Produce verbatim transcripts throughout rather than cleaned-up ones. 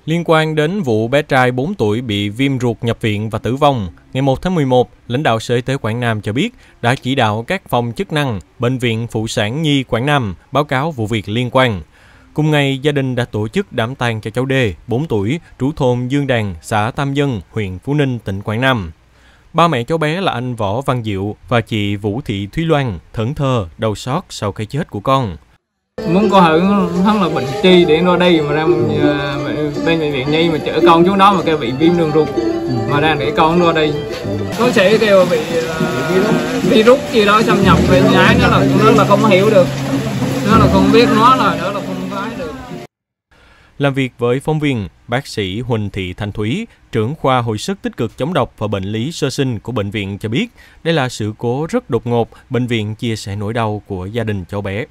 Liên quan đến vụ bé trai bốn tuổi bị viêm ruột nhập viện và tử vong, ngày một tháng mười một, lãnh đạo Sở Y tế Quảng Nam cho biết đã chỉ đạo các phòng chức năng, Bệnh viện Phụ sản Nhi Quảng Nam báo cáo vụ việc liên quan. Cùng ngày, gia đình đã tổ chức đám tang cho cháu D, bốn tuổi, trú thôn Dương Đàn, xã Tam Dân, huyện Phú Ninh, tỉnh Quảng Nam. Ba mẹ cháu bé là anh Võ Văn Diệu và chị Vũ Thị Thúy Loan thẫn thờ, đau xót sau cái chết của con. Muốn có hở hắn là bệnh chi để nó đây mà ra bên bệnh viện Nhi mà chở con xuống đó mà kêu bị viêm đường ruột mà ra để con nó đây. Có sẽ kêu bị uh, virus gì đó xâm nhập về nhái, nó là nó là không hiểu được, nó là không biết nó là nó là không nói được. Làm việc với phóng viên, bác sĩ Huỳnh Thị Thanh Thúy, trưởng khoa hồi sức tích cực chống độc và bệnh lý sơ sinh của bệnh viện cho biết, đây là sự cố rất đột ngột. Bệnh viện chia sẻ nỗi đau của gia đình cháu bé.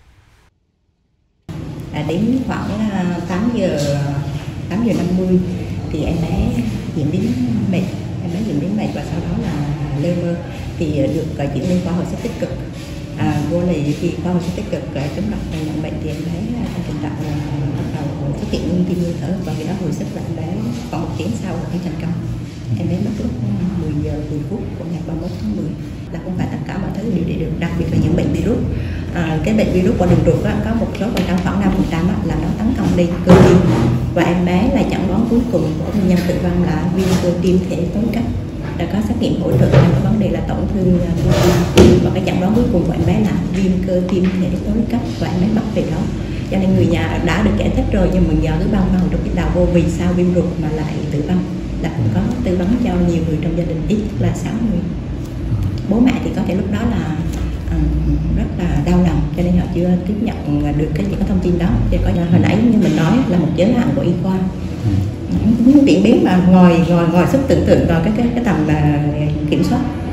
À, đến khoảng tám giờ năm mươi thì em bé diễn đến mệt, em bé diễn đến mệt và sau đó là lơ mơ thì được uh, chuyển lên khoa hồi sức tích cực. À, vô này thì khoa hồi sức tích cực uh, chống độc và nhận bệnh thì em bé trong tình trạng là bắt đầu xuất hiện ngưng tim ngưng thở và khi đó hồi sức là em bé khoảng một tiếng sau là thành công. Em bé mất lúc mười giờ mười phút của ngày ba mươi mốt tháng mười. Là không phải tất cả mọi thứ đều để được, đặc biệt là những bệnh virus. À, cái bệnh virus qua đường ruột á, có một số phần trăm khoảng năm phần trăm là nó tấn công lên cơ tim và em bé là chẩn đoán cuối cùng của nguyên nhân tử vong là viêm cơ tim thể tối cấp. Đã có xét nghiệm hỗ trợ cái vấn đề là tổn thương tim và cái chẩn đoán cuối cùng của em bé là viêm cơ tim thể tối cấp và em bé mất về đó. Cho nên người nhà đã được giải thích rồi nhưng mình giờ cứ băn khoăn trong cái đầu vô vì sao viêm ruột mà lại tử vong, là cũng có tư vấn cho nhiều người trong gia đình, ít là sáu người. Bố mẹ thì có thể lúc đó là uh, rất là đau lòng cho nên họ chưa tiếp nhận được cái những cái thông tin đó. Thì có hồi nãy như mình nói là một giới hạn của y khoa, những diễn biến mà ngoài ngoài ngoài sức tưởng tượng, còn cái cái cái tầm là kiểm soát.